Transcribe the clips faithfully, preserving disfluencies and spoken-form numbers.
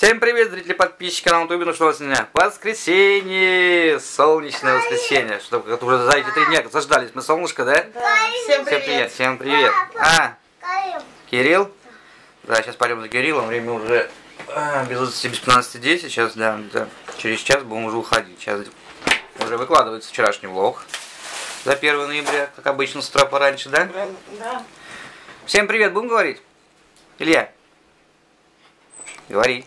Всем привет, зрители, подписчики на ютубе. Ну что у нас сегодня? Воскресенье! Солнечное воскресенье. Что, как уже за эти три дня заждались мы солнышко, да? Да. Всем привет. Всем привет. Всем привет. А, Кирилл? Да, сейчас пойдем за Кириллом. Время уже а, без двадцати, без пятнадцати десять. Сейчас, да, да, через час будем уже уходить. Сейчас уже выкладывается вчерашний влог. За первое ноября, как обычно, с утра пораньше, да? Да. Всем привет, будем говорить? Илья? Говори.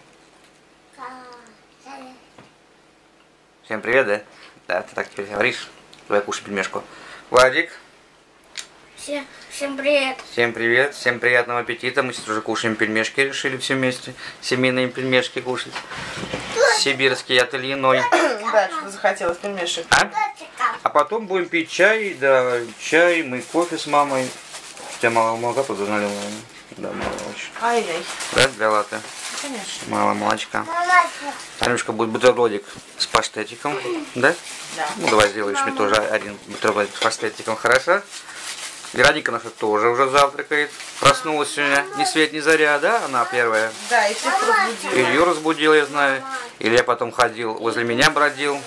Всем привет, да? Да, ты так теперь говоришь. Давай кушай пельмешку. Владик. Всем, всем привет. Всем привет, всем приятного аппетита. Мы сейчас уже кушаем пельмешки, решили все вместе. Семейные пельмешки кушать. Сибирский от Ильиной. Да, что захотелось пельмешек. А? А потом будем пить чай, да, чай, мы кофе с мамой. У тебя мало молока туда налил, наверное. Да, мало очень. Ай-яй. Да, для латте? Конечно. Мало молочка. Танюшка будет бутербродик с паштетиком, да? Да. Ну, давай сделаешь мне тоже один бутербродик с паштетиком, хорошо? Вероника наша тоже уже завтракает. Проснулась сегодня ни свет ни заря, да? Она первая. Да, и всех разбудила. Илью разбудил, я знаю. Илья потом ходил, возле меня бродил.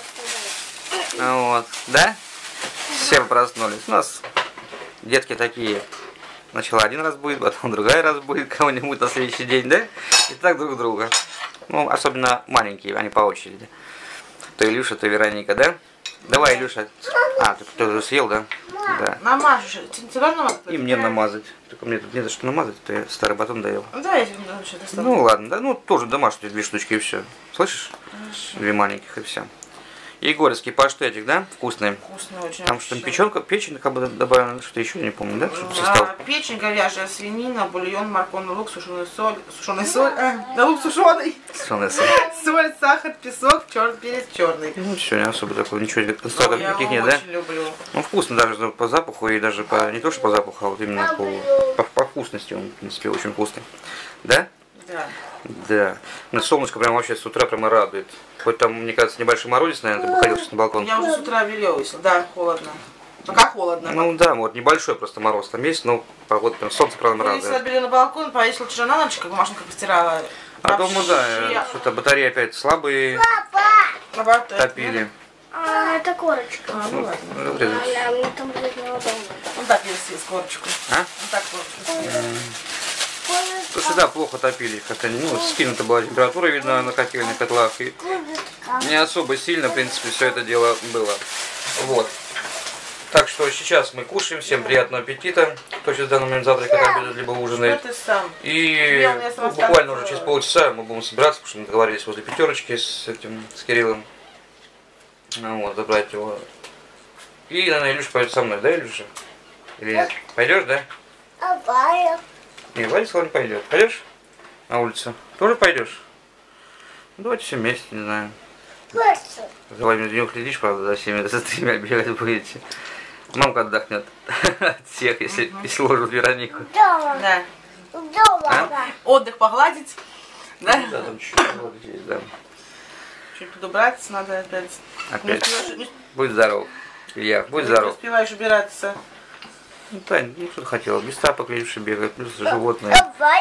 Вот, да? Все проснулись. У нас детки такие. Сначала один раз будет, потом другая раз будет кого-нибудь на следующий день, да? И так друг друга. Ну, особенно маленькие, они по очереди. То Илюша, то Вероника, да? Давай, Илюша. А, ты, ты уже съел, да? Да. Намажешь. Тебе тоже намазать? И мне намазать. Только мне тут не за что намазать, то я старый батон доел. Да, я тебе вообще достану. Ну ладно, да, ну тоже домашние две штучки и все. Слышишь? Хорошо. Две маленьких и все. Егорский паштетик, да? Вкусный. Вкусно очень. Там что-то печенка, печень как бы добавлено, что-то еще, я не помню, да? Что-то А, состав. печень, говяжья, свинина, бульон, морковный лук, сушеная соль, сушеная соль, э, да лук сушеный, Соленый сыр. соль, сахар, песок, черный перец, черный. Ну все, не особо такого, ничего, Ну, концентратов я никаких его нет, да? очень люблю. Ну вкусно даже по запаху и даже по, не то что по запаху, а вот именно по, по, по вкусности он, в принципе, очень вкусный. Да? Да. Да. Ну, солнышко прям вообще с утра прямо радует. Хоть там, мне кажется, небольшой морозец, наверное, ты выходил сейчас на балкон. Я уже с утра велелась, да, холодно. Пока холодно. Ну да, вот небольшой просто мороз там есть, но погода прям солнце правда Я радует. били на балкон, повесила вчера на ночь, как машинка постирала. А дома, да, Вообще. что-то батареи опять слабые, А вот это, топили. А, это корочка. А, ну ладно. Ну, врезать. А, мне там будет неудобно. Вот так я съест корочку. А? Вот так корочку съест. Слушай, да, плохо топили, как-то, ну, скинута была температура, видно, на котельных котлах, и не особо сильно, в принципе, все это дело было. Вот. Так что сейчас мы кушаем, всем приятного аппетита, кто сейчас в данный момент завтракает, обедает, либо ужинает. Что ты сам? И Я у меня сама ну, буквально стану. уже через полчаса мы будем собираться, потому что мы договорились возле пятерочки с этим, с Кириллом. Ну вот, забрать его. И, наверное, Илюша пойдет со мной, да, Илюша? Или нет? Пойдешь, да? Не, Валя сказал, не пойдет. Пойдешь на улицу? Тоже пойдешь? Ну, давайте все вместе, не знаю. За вами днем следишь, правда, за всеми, за тремя бегать будете. Мамка отдохнет от всех, если, угу. если ложат Веронику. Да. А? Отдых погладить. Да? Ну, да, там чуть-чуть вот здесь, да. Чуть подубраться надо опять. Опять. Не успеваешь, не, Будь здоров. Илья, будь не здоров. успеваешь убираться. Ну, Тань, ну что ты хотела? Без тапок видишь, бегает, плюс животные.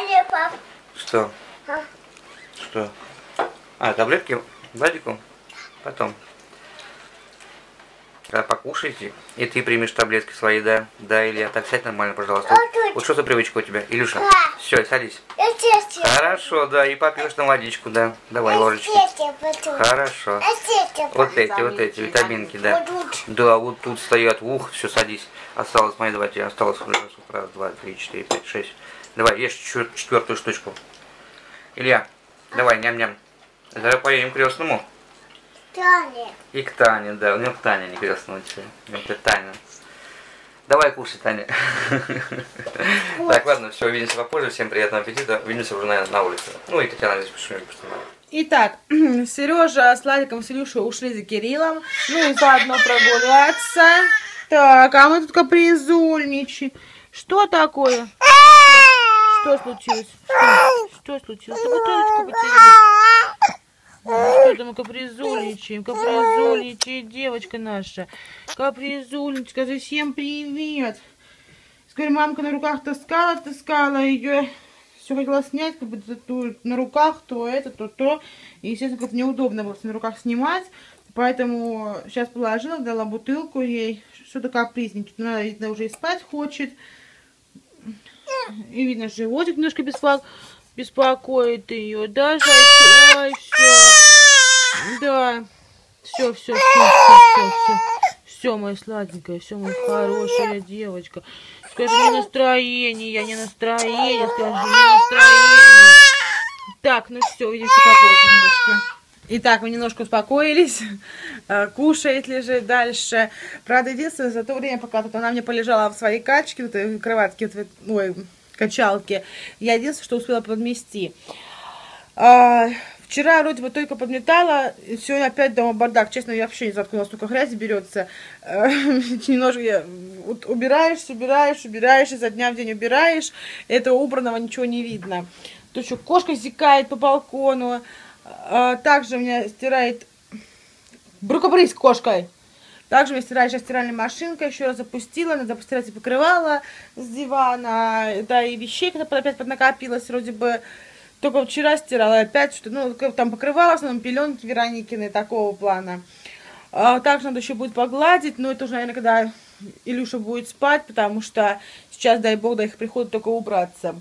Что? Что? А, таблетки Владику? Потом. Когда покушаете, и ты примешь таблетки свои, да? Да, Илья, так сядь нормально, пожалуйста. Вот что за привычка у тебя, Илюша? Все, садись. Хорошо, да, и попьешь на водичку, да. Давай ложечки. Хорошо. Вот эти, вот эти витаминки, да. Да, вот тут стоят, ух, все, садись. Осталось, мои, давайте, осталось уже раз, два, три, четыре, пять, шесть. Давай, ешь четвертую штучку. Илья, давай, ням-ням. Давай поедем к крестному. И к Тане, да, у него к Тане, не крестному тебе. Это Таня. Давай кушай, Таня. Так, ладно, все, увидимся попозже. Всем приятного аппетита. Увидимся уже, наверное, на улице. Ну и Татьяна здесь пошумит. Итак, Сережа с Владиком, с Илюшей ушли за Кириллом. Ну и заодно прогуляться. Так, а мы тут капризульничаем. Что такое? Что случилось? Что, что случилось? Ты бутылочку потерял. Что это мы капризульничаем? Капризульничает девочка наша. Капризульничает. Скажи всем привет. Скажи, мамка на руках таскала, таскала ее. все хотела снять, как бы то на руках, то это, то то. И, естественно, как-то неудобно было на руках снимать. Поэтому сейчас положила, дала бутылку ей. Что-то капризничает. Она, видно, уже и спать хочет. И видно, животик немножко беспо... беспокоит ее. Да, зайчик? Ой, все. Да. Все, все, все, все, все. Все, моя сладенькая, все, моя хорошая девочка. Скажи, не настроение, не настроение, скажи, не настроение. Так, ну все, увидимся попозже немножко. Итак, мы немножко успокоились, кушает, лежит дальше. Правда, единственное, за то время, пока тут она мне полежала в своей качке, в кроватке, ой, качалке, я единственное, что успела подмести. А, вчера вроде бы только подметала, сегодня опять дома бардак. Честно, я вообще не знаю, откуда столько грязи берется. Немножко я, вот, убираешь, убираешь, убираешь, изо дня в день убираешь, этого убранного ничего не видно. Тут еще кошка зикает по балкону. А, также у меня стирает брюкобрыз кошкой. Также у меня стирает сейчас стиральная машинка. Еще раз запустила, надо постирать и покрывала с дивана. Да, и вещей, когда опять поднакопилось, вроде бы. Только вчера стирала опять, что, ну, там покрывала, в основном пеленки Вероникины, такого плана. А, также надо еще будет погладить, но это уже, наверное, когда Илюша будет спать, потому что сейчас, дай бог, до их прихода только убраться.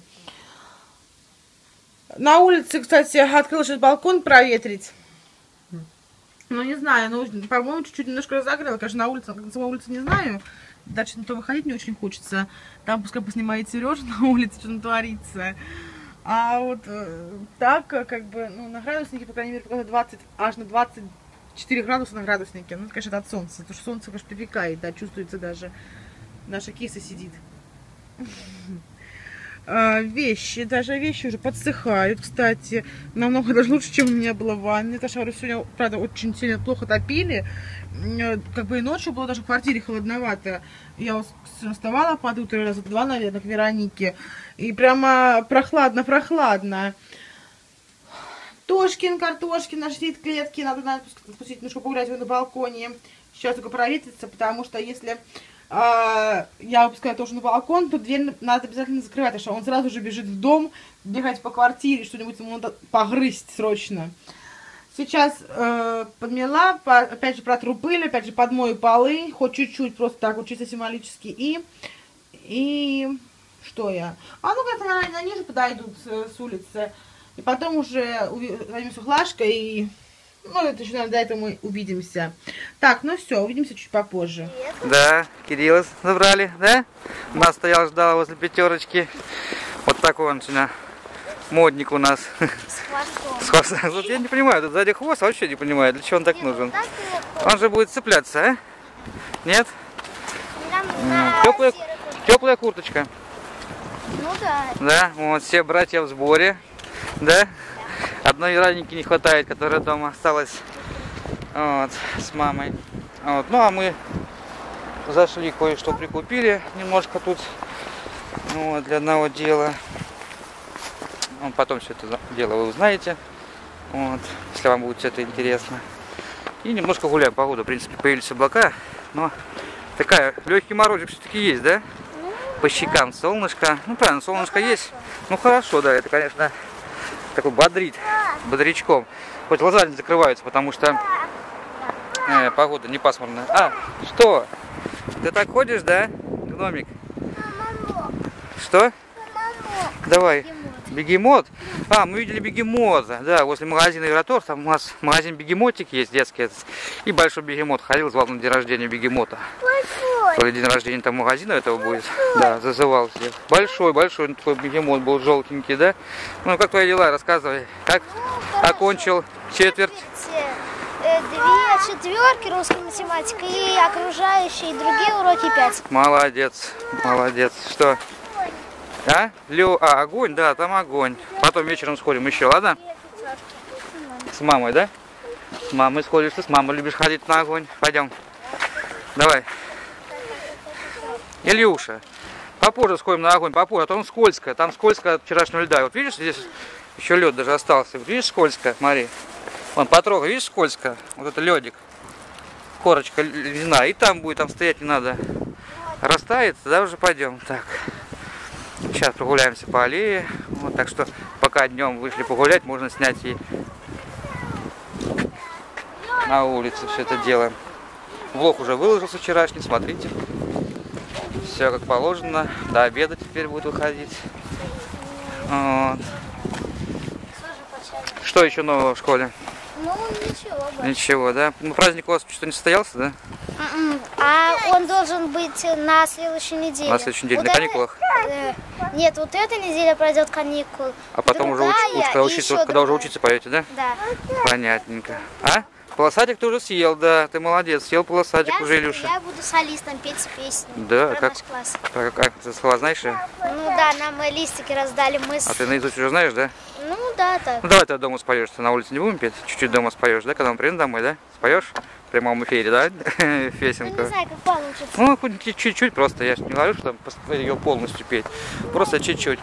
На улице, кстати, открыла сейчас балкон проветрить. Ну, не знаю, ну, по-моему, чуть-чуть немножко разогрела. Конечно, на улице, на самой улице не знаю. Дальше на то выходить не очень хочется. Там пускай поснимает Сережа на улице, что там творится. А вот э, так, как бы, ну, на градуснике, по крайней мере, показывает двадцать, аж на двадцать четыре градуса на градуснике. Ну, это, конечно, это от солнца. Потому что солнце, конечно, припекает, да, чувствуется даже. Наша киса сидит. Вещи, даже вещи уже подсыхают, кстати, намного даже лучше, чем у меня было в ванне. Потому что, говорю, сегодня, правда, очень сильно плохо топили. Как бы и ночью было даже в квартире холодновато. Я вот вставала под утро раза два, наверное, к Веронике. И прямо прохладно-прохладно. Тошкин, Картошкин, нашли клетки. Надо, надо спустить, немножко погулять на балконе. Сейчас только проветрится, потому что если... Uh, я выпускаю тоже на балкон, то дверь надо обязательно закрывать, потому что он сразу же бежит в дом, бегать по квартире, что-нибудь ему надо погрызть срочно. Сейчас uh, подмела, по, опять же протру пыль, опять же подмою полы, хоть чуть-чуть, просто так вот чисто символически. И, и что я? А ну как-то они же подойдут с, с улицы. И потом уже займемся глажкой и... Ну, это еще, наверное, до этого мы увидимся. Так, ну все, увидимся чуть попозже. Да, Кирилла забрали, да? У нас стоял, ждал возле пятерочки. Вот такой он сегодня модник у нас. С хвостом. С хвостом. Вот я не понимаю, тут сзади хвост, вообще не понимаю, для чего он так нужен. Он же будет цепляться, а? Нет? Теплая, теплая курточка. Ну да. Да, вот все братья в сборе, да? Одной Вероники не хватает, которая дома осталась вот, с мамой. Вот. Ну а мы зашли, кое-что прикупили немножко тут вот, для одного дела. Вот, потом все это дело вы узнаете, вот, если вам будет все это интересно. И немножко гуляем. Погода, в принципе, появились облака, но такая, легкий морозик все-таки есть, да? По щекам солнышко. Ну правильно, солнышко есть. Ну хорошо, да, это, конечно, такой бодрит, бодрячком. Хоть глаза не закрываются, потому что э, погода не пасмурная. А, что? Ты так ходишь, да, гномик? Что? Давай. Бегемот. А, мы видели бегемота, да, возле магазина Евротор. Там у нас магазин Бегемотик есть, детский. И большой бегемот ходил, звал на день рождения бегемота. То ли день рождения там магазина этого будет. Да, зазывал всех. Большой, большой такой бегемот был, желтенький, да? Ну, как твои дела? Рассказывай. Как ну, окончил четверть? Две четверки, русская математика и окружающие, и другие уроки пять. Молодец, молодец. Что? А? Лё... а, огонь, да, там огонь. Потом вечером сходим еще, ладно? С мамой, да? С мамой сходишь, ты с мамой любишь ходить на огонь. Пойдем. Давай. Илюша, попозже сходим на огонь, попозже, а то он скользко. Там скользко от вчерашнего льда. Вот видишь, здесь еще лед даже остался. Вот видишь, скользко, смотри. Вон, потрогай, видишь, скользко. Вот это ледик. Корочка льдина. И там будет, там стоять не надо. Растает, тогда уже пойдем. Так. Сейчас прогуляемся по аллее. Вот, так что пока днем вышли погулять, можно снять и на улице все это дело. Влог уже выложился вчерашний, смотрите. Все как положено. До обеда теперь будет выходить. Вот. Что еще нового в школе? Ну, ничего. Больше. Ничего, да? Ну, праздник у вас что, не состоялся, да? А он должен быть на следующей неделе. На следующей неделе, вот на это, каникулах? э, нет, вот эта неделя пройдет каникул. А потом уже, уч, уч, когда, учиться, когда другая. уже учиться поете, да? Да. Понятненько. А? Полосатик ты уже съел, да. Ты молодец, съел полосатик Я, уже, Илюша. я буду солистом петь песню. Да, про как? наш класс. Как, как ты слова знаешь? Ну да, нам э, листики раздали, мы с... А ты наизусть уже знаешь, да? Ну да, так. Ну давай ты дома споешь. Ты на улице не будем петь? Чуть-чуть дома споешь, да? Когда мы приедем домой, да? Споешь? В прямом эфире, да? Ну Песенку. не знаю, как получится. Ну, хоть чуть-чуть просто. Я же не говорю, что там ее полностью петь. Просто чуть-чуть.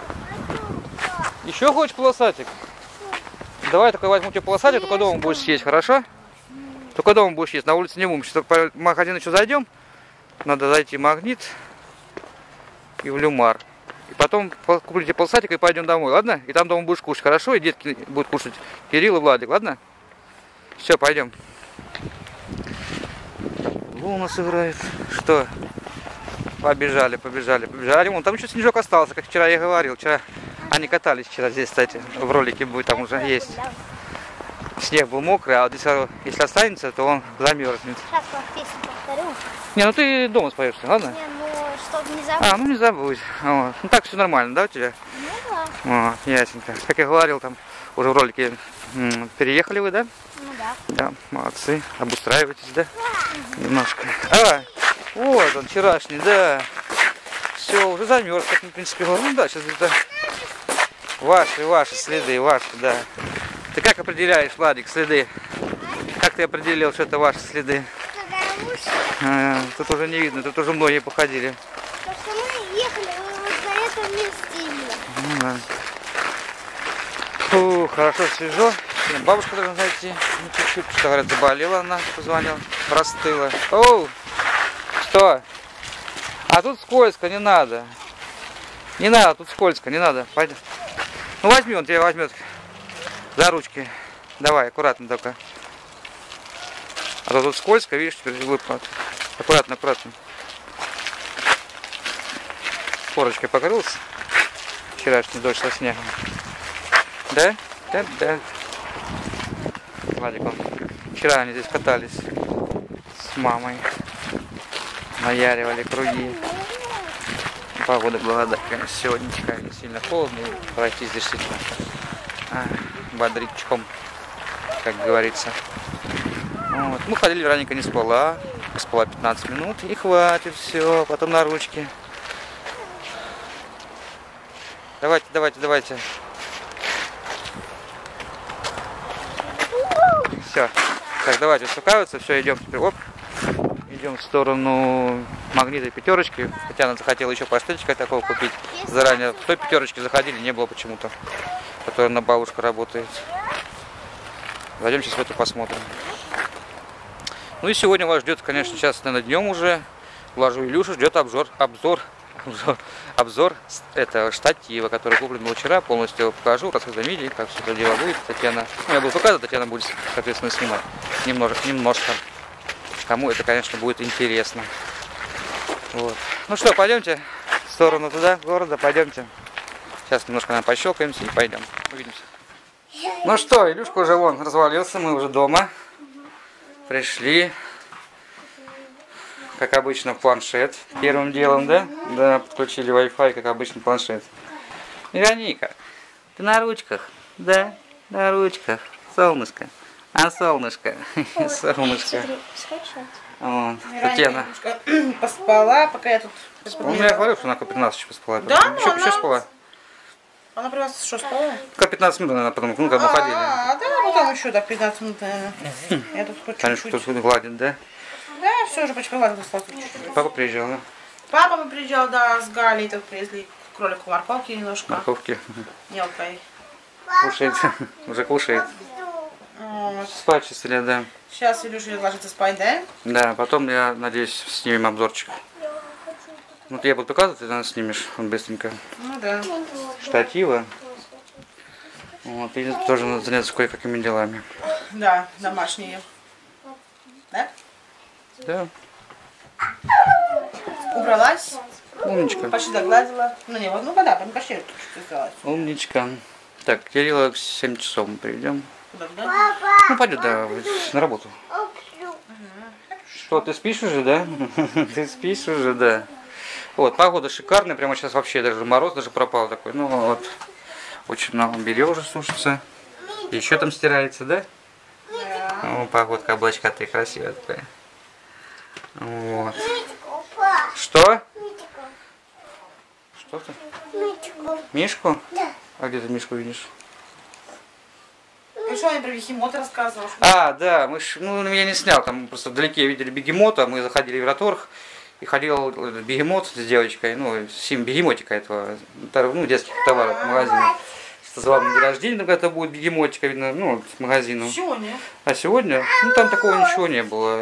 Еще хочешь полосатик? Давай только возьму тебе полосатик, только дома будешь съесть, хорошо? Только дома будешь есть, на улице не будем. Сейчас по магазину еще зайдем. Надо зайти в Магнит и в Люмар. И потом купите полосатик и пойдем домой, ладно? И там дома будешь кушать, хорошо? И детки будут кушать. Кирилл и Владик, ладно? Все, пойдем. Луна играет. Что? Побежали, побежали, побежали. Вон там еще снежок остался, как вчера я говорил. Вчера они катались вчера здесь, кстати. В ролике будет, там уже есть. Снег был мокрый, а вот если, если останется, то он замерзнет. Сейчас песню повторю. Не, ну ты дома споешь, ладно? Не, ну, чтобы не забыть. А, ну не забудь. Вот. Ну так все нормально, да, у тебя? Ну да. Вот, ясненько. Как я говорил, там уже в ролике м, переехали вы, да? Ну да. Да, молодцы. Обустраиваетесь, да? Немножко. А, вот он, вчерашний, да. Все, уже замерз, как в принципе. Ну да, сейчас это ваши, ваши следы, ваши, да. Ты как определяешь, Владик, следы? Как ты определил, что это ваши следы? А, тут уже не видно, тут уже многие походили. Потому что мы ехали вот на этом месте именно. Ну, да. Фу, хорошо, свежо. Бабушка должна зайти. Ну, чуть-чуть, что говорят, заболела она, позвонила, простыла. Оу, что? А тут скользко, не надо. Не надо, тут скользко, не надо. Пойдем. Ну возьми, он тебя возьмет за ручки. Давай, аккуратно только. А то тут скользко, видишь, теперь выпад. Аккуратно, аккуратно. Корочкой покрылся. Вчерашний дождь со снегом. Да? Да, да. Владик, он. Вчера они здесь катались с мамой. Наяривали круги. Погода благодатная. Сегодня такая не сильно холодно. Пройти здесь действительно а, бодрячком, как говорится. Вот. Мы ходили, Вероника не спала. Спала пятнадцать минут. И хватит, все. Потом на ручки. Давайте, давайте, давайте. Все. Так, давайте успокаиваться. Все, идем теперь. Оп. Идем в сторону Магнита и Пятерочки. Татьяна захотела еще паштетчика такого купить. Заранее в той Пятерочке заходили, не было почему-то. Которая на бабушку работает. Зайдем сейчас в эту посмотрим. Ну и сегодня вас ждет, конечно, сейчас, наверное, днем уже. Вложу Илюшу, ждет обзор, обзор, обзор, обзор этого штатива, который куплен был вчера. Полностью его покажу, рассказываю видео, как все это дело будет. Татьяна, ну я буду показывать, Татьяна будет, соответственно, снимать. Немножко, немножко. Кому это, конечно, будет интересно. Вот. Ну что, пойдемте в сторону туда, города, пойдемте. Сейчас немножко нам пощелкаемся и пойдем. Увидимся. Ну что, Илюшка уже вон развалился, мы уже дома. Пришли. Как обычно, планшет. Первым делом, да? Да, подключили Wi-Fi, как обычно, планшет. Вероника, ты на ручках? Да, на ручках. Солнышко. А солнышко, солнышко. Вот. Татьяна. Поспала, пока я тут... Ну, я говорил, что она к пятнадцати еще поспала. Да, еще, ну, еще она... спала. Она при вас что, спала? Только пятнадцать минут, наверное, потом, ну, когда мы ходили. А, да, ну там еще так пятнадцать минут, наверное. Я тут хоть Конечно, чуть-чуть. кто-то гладит, да? Да, все уже почти гладит, осталось чуть-чуть. Папа приезжал, да? Папа мы приезжал, да, с Галей, тут привезли кролику морковки немножко. Морковки. Мелкой. Кушает, уже кушает. Вот. Спать чистили, да. Сейчас Илюша идет ложиться спать, да? Да, потом, я надеюсь, снимем обзорчик. Вот я буду показывать, ты нас снимешь он быстренько. Ну да. Штатива. Вот, и тоже надо заняться кое-какими делами. Да, домашние. Да? Да. Убралась. Умничка. Почти догладила. Ну не, вот ну да, там почти что сделать. Умничка. Так, Кирилла к семь часов мы приведем. Куда, да? Ну, пойдет, да, на работу. Что, ты спишь уже, да? Ты спишь уже, да. Вот, погода шикарная, прямо сейчас вообще даже мороз даже пропал такой. Ну вот, очень много белья уже сушится. Еще там стирается, да? Да. О, погодка, облачка ты красивая такая. Вот. Что? Что ты? Мишку? Да. А где ты Мишку видишь? Ну что, я про бегемота рассказывала? А, да, мы ж, ну, я не снял, там просто вдалеке видели бегемота, мы заходили в Евроторг, и ходил бегемот с девочкой, ну, сим бегемотика этого, ну, детских товаров в магазине. Что звал на день рождения, когда-то будет бегемотика, видно, ну, вот, магазину. Сегодня. А сегодня? Ну, там такого ничего не было.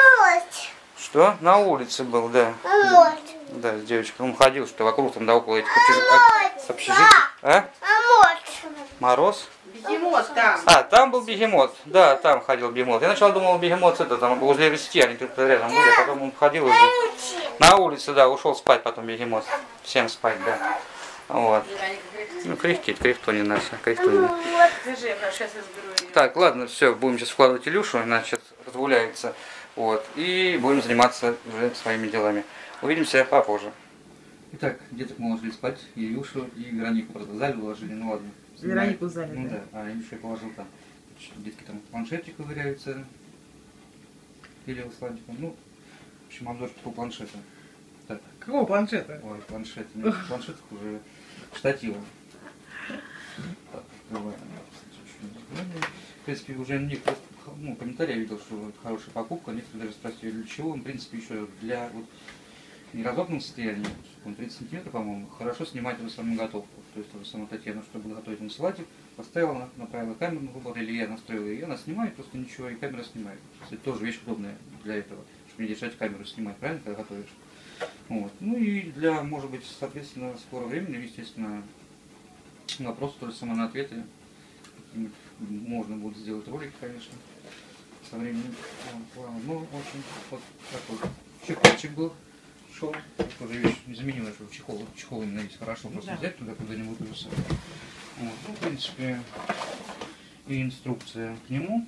Что? На улице был, да. Да, с девочкой. Он ходил, что вокруг там, да, около этих общежитий. общежитий. А? Мороз? Бегемот там. А, там был бегемот. Да, там ходил бегемот. Я сначала думал, бегемот это там возле рести, они тут рядом были, а потом он ходил уже. На улице, да, ушел спать потом бегемот. Всем спать, да. Вот. Ну, кряхтит, кряхтонин наш, кряхтонин. Держи, я сейчас разберу ее. Так, ладно, все, будем сейчас вкладывать Илюшу, иначе разгуляется. Вот. И будем заниматься уже своими делами. Увидимся попозже. Итак, деток мы уложили спать, Илюшу и Веронику, правда, в зале уложили, ну ладно. Веронику в зале, Ну да. да, а Илюшу я положил там. Детки там в планшете ковыряются. Или в сладиком. Ну, в общем, обзор такого планшета. Так. Какого планшета? Ой, планшет. Нет, планшет уже штатива. Так, открываем. В принципе, уже некоторые, ну, комментарии я видел, что это хорошая покупка. Некоторые даже спросили, для чего. Он, в принципе, еще для вот неразобранного состояния, он тридцать сантиметров, по-моему, хорошо снимать эту самую готовку. То есть, то же самое Татьяна, чтобы готовить на салатик, поставила, направила камеру на выбор, или я настроила ее, она снимает, просто ничего, и камера снимает. Это тоже вещь удобная для этого, чтобы не держать камеру, снимать, правильно, когда готовишь. Вот. Ну и для, может быть, соответственно, скорого времени, естественно, на вопросы, то же самое на ответы, можно будет сделать ролики, конечно, со временем. Ну, в общем, вот такой чехольчик был. Шел, тоже вещь незаменимая, что чехол, чехол именно есть хорошо, просто да. Взять туда куда-нибудь и все. Вот. Ну, в принципе, и инструкция к нему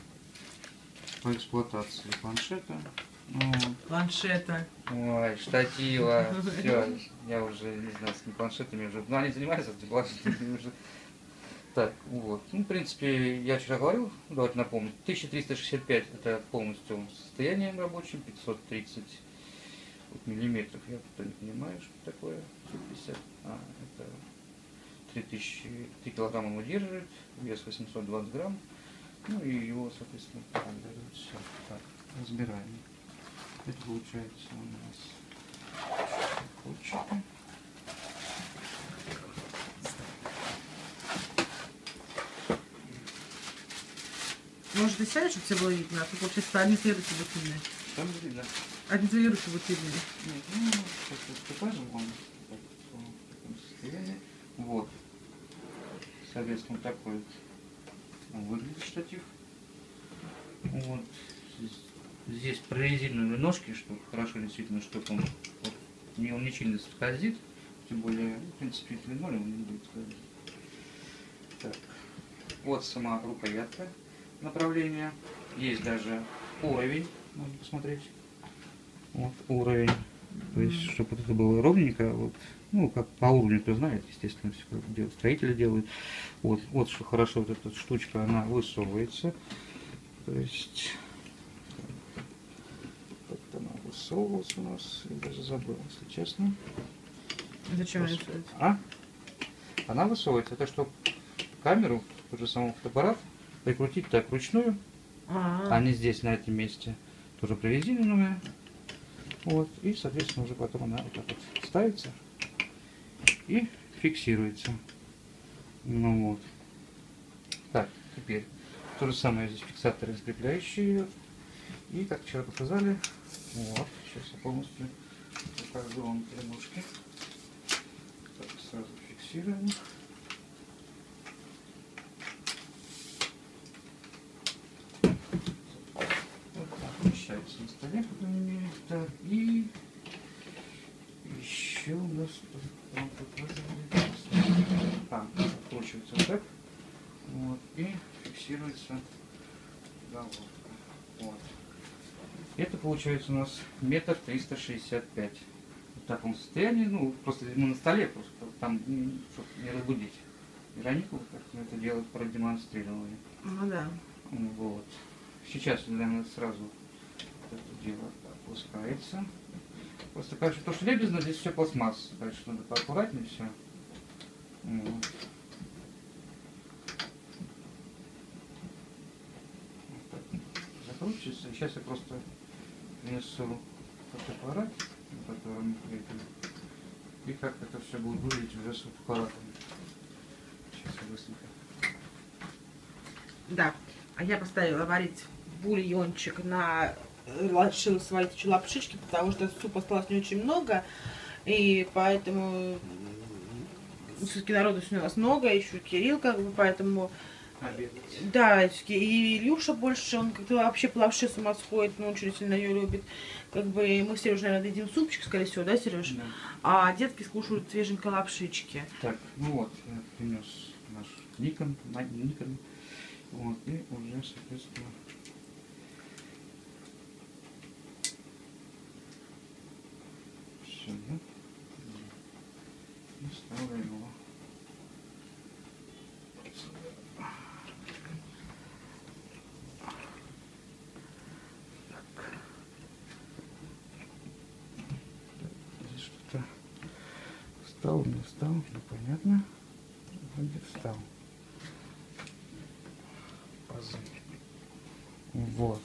по эксплуатации планшета. Ну, планшета. Ой, штатива. Все, я уже не знаю, с планшетами уже. Ну, они занимаются этими планшетами уже. Так, вот. Ну, в принципе, я вчера говорил, давайте напомню, тысяча триста шестьдесят пять это полностью состоянием рабочим, пятьсот тридцать миллиметров, я кто не понимаю, что такое сто пятьдесят, а, это три тысячи, три килограмма он удерживает, вес восемьсот двадцать грамм, ну и его, соответственно, все. Так, разбираем. Это получается у нас чехольчики. Может, ты сядешь, чтобы тебе было видно, а то получается одни твои руки будут видны. Что мне видно? Одни твои руки будут видны. Нет, ну, сейчас вот покажем вам так, в таком состоянии. Вот. Соответственно, такой вот выглядит штатив. Вот. Здесь прорезиненные ножки, что хорошо действительно, чтобы он, вот, не, он не сильно скользит. Тем более, в принципе, это линолеум он не будет скользить. Так. Вот сама рукоятка направления. Есть даже уровень, можно посмотреть. Вот уровень. То есть, чтобы вот это было ровненько, вот, ну, как по уровню, кто знает, естественно, все как делают, строители делают. Вот, вот что хорошо, вот эта штучка, она высовывается. То есть, как-то она высовывалась у нас, я даже забыл, если честно. Зачем она высовывается? А? Она высовывается, это чтобы камеру, тот же самый фотоаппарат, прикрутить так вручную, А-а-а. а не здесь, на этом месте, тоже прорезиненная. Вот, и, соответственно, уже потом она вот так вот ставится и фиксируется. Ну вот. Так, теперь то же самое здесь фиксаторы скрепляющие. И, как вчера показали, вот, сейчас я полностью покажу вам три ножки. Так, сразу фиксируем. Вот так вмещается на столе, по крайней мере. Так, и еще у нас тут, вам показывали, а, откручивается вот так. Вот, и фиксируется головка. Вот. Это получается у нас метр триста шестьдесят пять. В таком состоянии, ну, просто мы на столе, просто там, чтобы не разбудить Веронику, как мы это дело продемонстрировали. Ну да. Вот. Сейчас, наверное, сразу это дело опускается. Просто, конечно, то, что лебезно, здесь все пластмасса, конечно, надо поаккуратнее все. Вот. Закручивается. Сейчас я просто принесу фотоаппарат, на котором крепим, и как это все будет выглядеть уже с фотоаппаратом. Сейчас я быстренько. Да, а я поставила варить бульончик на... решила сварить еще лапшички, потому что супа осталось не очень много, и поэтому все-таки народу у нас много, еще Кирилл, как бы, поэтому... Обедать. Да, и Илюша больше, он как-то вообще по лапше с ума сходит, но он очень сильно ее любит. Как бы мы с Сережей, наверное, едим супчик, скорее всего, да, Сереж? Да. А детки скушают свеженькой лапшички. Так, ну вот, я принес наш Никон, Никон, вот, и уже, соответственно, все, да? И ставлю его. Встал, не встал, непонятно. Вроде встал. Пазы. Вот.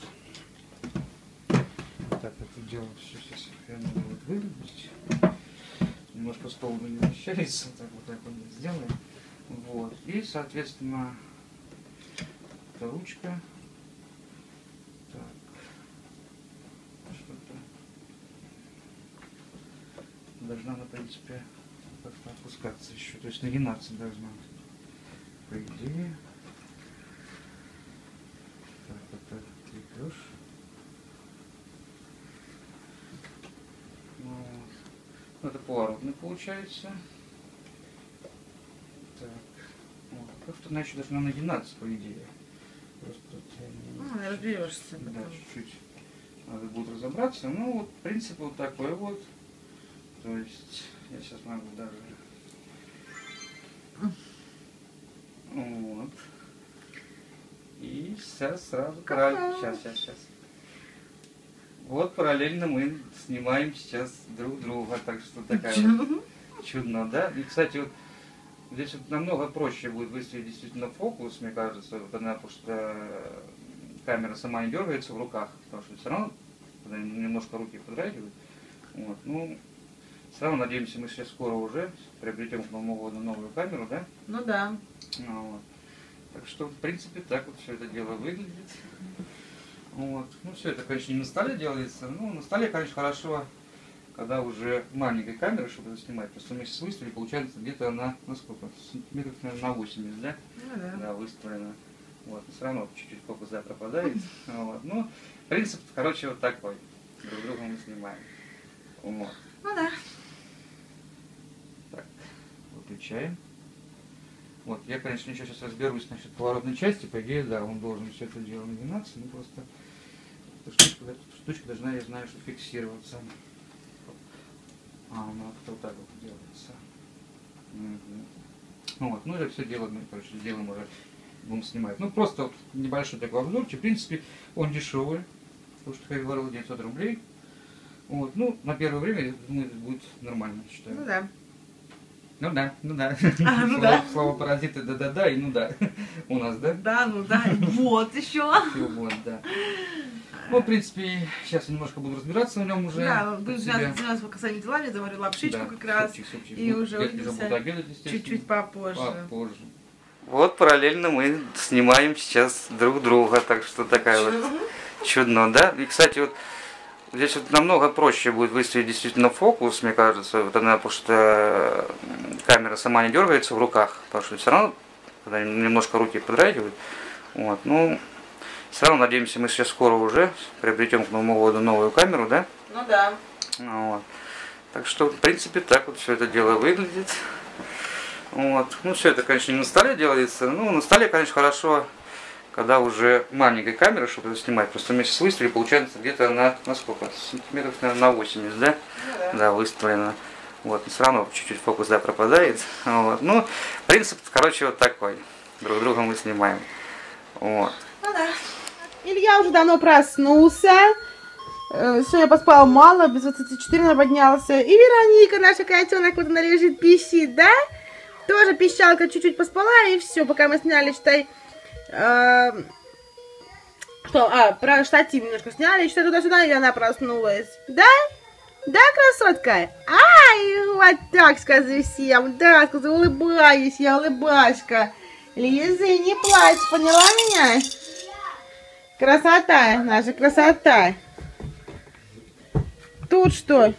Так, это дело все сейчас будет выглядеть. Немножко стол не вмещается, так вот так вот сделаем. Вот. И, соответственно, эта ручка. Так. Что-то должна, в принципе, как-то опускаться еще, то есть нагинаться должна, по идее. Так, это крепеж. Вот. Это поворотный получается. Так, вот. Просто она еще должна нагинаться, по идее. Просто Ну, разберешься. да, чуть-чуть надо будет разобраться. Ну, вот, принцип вот такой вот. То есть, я сейчас могу даже... Вот. И сейчас сразу... Параллельно... Сейчас, сейчас, сейчас. Вот параллельно мы снимаем сейчас друг друга. Так что такая вот чудно, да? И, кстати, вот здесь вот намного проще будет выставить действительно фокус, мне кажется, вот она, потому что камера сама не дергается в руках, потому что все равно немножко руки подрагивают. Вот, ну... Все равно, надеемся, мы сейчас скоро уже приобретем к Новому году новую камеру, да? Ну да. Ну, вот. Так что, в принципе, так вот все это дело выглядит. Вот. Ну, все это, конечно, не на столе делается. Ну, на столе, конечно, хорошо, когда уже маленькая камера, чтобы это снимать. Просто мы сейчас выставили, получается, где-то она, на сколько? Сантиметров, наверное, на восемьдесят, да? Ну да. Да, выставлена. Вот. Все равно чуть-чуть фокус, да, пропадает. Вот. Ну, принцип, короче, вот такой. Друг друга мы снимаем. Вот. Ну да. Так, выключаем. Вот, я, конечно, еще сейчас разберусь насчет поворотной части. По идее, да, он должен все это дело нагинаться, но просто эта штучка, эта штучка должна, я знаю, что фиксироваться. А, она вот так вот делается. Угу. Вот, ну, это все дело мы, короче, сделаем уже, будем снимать. Ну, просто вот небольшой такой обзорчик. В принципе, он дешевый, потому что, как я говорил, девятьсот рублей. Вот, ну, на первое время, я думаю, это будет нормально, считаю. Ну да. Ну да, ну да. А, ну слово, да. Слово паразиты да-да-да и ну да. У нас, да? Да, ну да. Вот еще. Вот, да. Ну, в принципе, сейчас я немножко буду разбираться на нем уже. Да, будем заниматься пока своими делами, заварю лапшичку Да, как раз. супчик, супчик. И Ну, уже детки же увидимся будут обедать, естественно. чуть-чуть попозже. Попозже. Вот параллельно мы снимаем сейчас друг друга, так что такая вот чудно, да? И, кстати, вот здесь вот намного проще будет выставить действительно фокус, мне кажется, вот она, потому что камера сама не дергается в руках, потому что все равно, когда немножко руки подрагивают, вот, ну, все равно, надеемся, мы сейчас скоро уже приобретем к Новому году новую камеру, да? Ну да. Вот. Так что, в принципе, так вот все это дело выглядит. Вот. Ну, все это, конечно, не на столе делается. Ну, на столе, конечно, хорошо, когда уже маленькая камера, чтобы это снимать. Просто мы сейчас выставили, получается, где-то на, на сколько? Сантиметров, наверное, на восемьдесят, да? Ну, да. Да, выставлено. Вот, но все равно чуть-чуть фокус, да, пропадает. Вот. Ну, принцип, короче, вот такой. Друг друга мы снимаем. Вот. Ну да. Илья уже давно проснулся. Сегодня поспал мало, без двадцати четырех поднялся. И Вероника, наша котенок, вот она лежит, пищит, да? Тоже пищалка, чуть-чуть поспала, и все. Пока мы сняли, считай... Э, что, а, про штатив немножко сняли, считай, туда-сюда, и она проснулась. Да? Да, красотка? Ай, вот так скажи всем. Да, скажи, улыбаюсь, я улыбашка. Лиза, не плачь, поняла меня? Красота, наша красота. Тут что?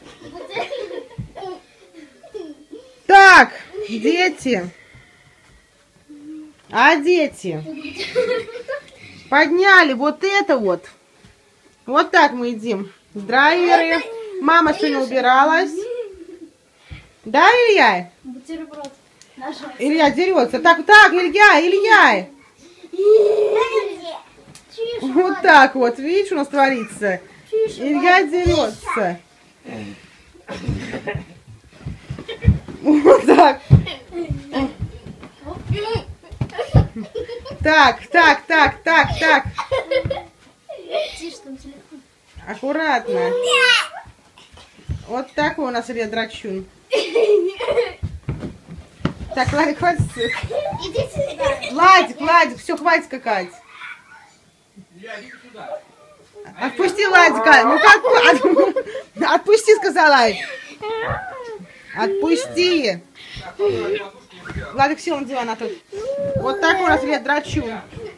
Так, дети. А дети? Подняли вот это вот. Вот так мы едим. Драйверы. Мама сегодня убиралась. Да, Илья? Бутерброд. Илья дерется. Так, так, Илья, Илья. Вот так вот. Видишь, у нас творится. Илья дерется. Вот так. Так, так, так, так, так. Тише, там телефон. Аккуратно. Вот такой у нас Илья драчун. Так, Владик, хватит. Иди сюда. Владик, Владик, все, хватит скакать. Отпусти Владика. Ну как? Отпусти, сказала. Отпусти. Владик сел на диван, а тут. Вот такой у нас Илья драчун.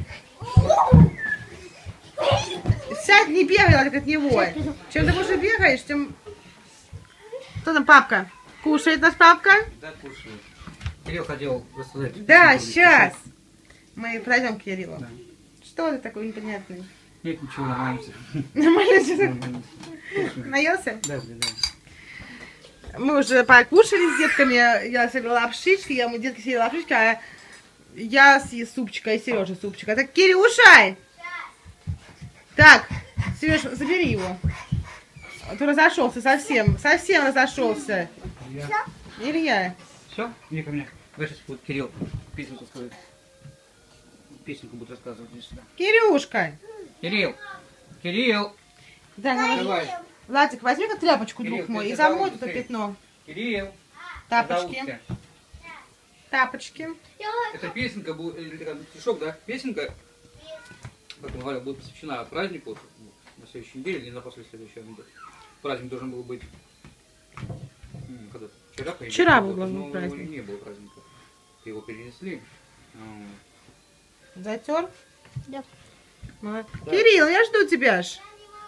Сядь, не бегай, Владик, от него. Чем ты больше бегаешь, тем... Кто там, папка? Кушает наш папка? Да, кушаю. Кирилл хотел рассказать. Да, сейчас. Мы подойдем к Кириллу. Да. Что ты такой непонятный? Нет, ничего, нормально. Нормально? Наелся? Да, да, да. Мы уже покушали с детками. Я съела лапшички, я мы детки съели лапшички, а я съела супчика и Сережа супчика. Так, Кирюша! Так, Сереж, забери его. А то разошелся совсем, совсем разошелся. Илья. Илья. Все? Иди ко мне. Давай сейчас будет Кирилл песенку сказать. Песенку будет рассказывать здесь сюда. Кирюшка. Кирилл! Кирилл! Да, Давай. Владик, возьми-ка тряпочку, Кирилл, друг мой, ты и замой зовут это ты? пятно. Кирилл! Тапочки. Зовут тебя. Тапочки. Эта песенка будет, или такая стишок, да? Песенка, как я говорил, будет посвящена празднику вот, на следующей неделе или на после следующей неделе. Праздник должен был быть м, когда вчера, по идее, Вчера был, был должен но быть праздник. его не было праздника. Его перенесли. М, Затер? Да. Молодец. Кирилл, я жду тебя ж.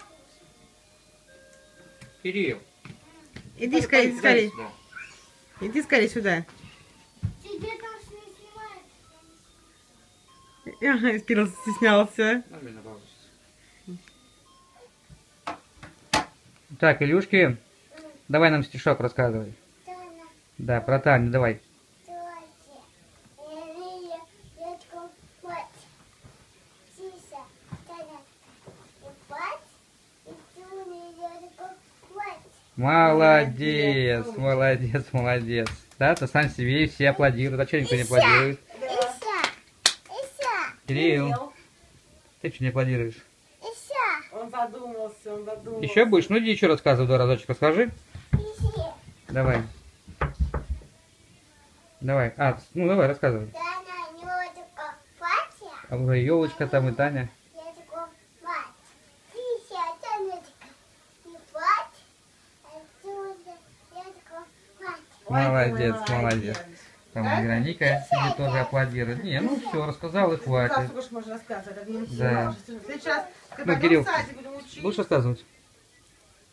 Кирилл! Иди скорее, Дай скорее. сюда. Иди скорее сюда. Тебе там не снимают. Ага, Кирилл стеснялся. Нормально, бабушка. Так, Илюшки, давай нам стишок рассказывай. Да, про Таню, давай. Молодец, молодец, молодец. Да, ты сам себе и все аплодируют. А что никто не аплодирует? Кирилл, ты что не аплодируешь? Он задумался, он задумался. Еще будешь? Ну иди еще рассказывай, два разочек расскажи. Давай. Давай. А, ну давай, рассказывай. А уже елочка там и Таня. Молодец, молодец. Там Вероника себе тоже аплодирует. Не, ну все, рассказал и хватит. Сколько ж можно рассказывать? Да. В следующий раз, Ну, когда Кирилл, в садик будем учить. будешь рассказывать?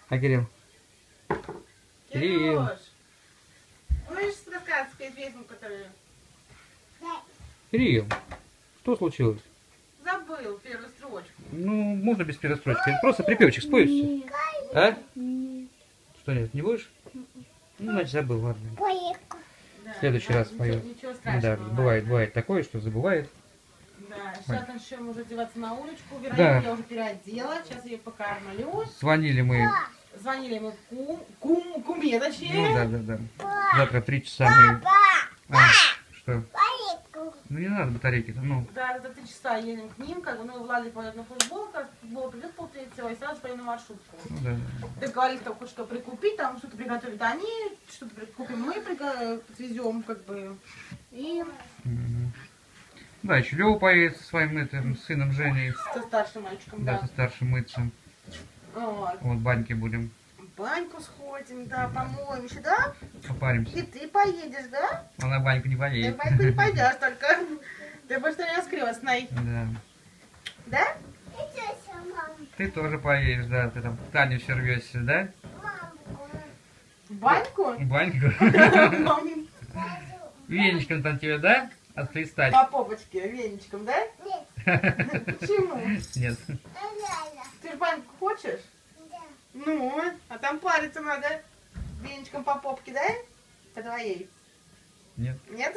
А Кирилл? Кирилл. Можешь рассказать песню, которую... Кирилл, что случилось? Забыл первую строчку. Ну, можно без перестрочки. Просто припевчик споешь. А? Что нет, не будешь? Ну, значит, забыл, ладно. Да, В следующий да, раз ничего, спою. ничего страшного. Да, бывает, бывает такое, что забывает. Да, сейчас начнем уже одеваться на улочку. Вероятно, Да. я уже переодела. Сейчас я ее покормлю. Звонили мы. Звонили мы кум, кум, куме, точнее. Ну да, да, да. Завтра в три часа мы... А, что? Ну не надо батарейки, ну. Да, за три часа едем к ним, как бы, ну, Владик пойдет на футбол, как футбол придет полтретьего, и сразу поедем на маршрутку. Ну да, да. Договорились только что прикупить, там что-то приготовить они, что-то прикупим мы, привезем, как бы, и... Угу. Да, еще Лёва поедет со своим этим сыном Женей. Со старшим мальчиком, Да, да. со старшим мыцем. Вот. Вот, в баньке будем. В баньку сходим, да, помоем еще, да? Попаримся. И ты поедешь, да? А на баньку не Ты в поедет. баньку не пойдешь только. Ты будешь не скрестной. Да. Да? Ты тоже поедешь, да. Ты там в Таню все рвешься, да? В баньку? В баньку. Мамин. Веничком там тебе, да? Отхлестать? По попочке, веничком, да? Почему? Нет. Ты в баньку хочешь? Ну, а там париться надо веничком по попке, да? По твоей? Нет. Нет?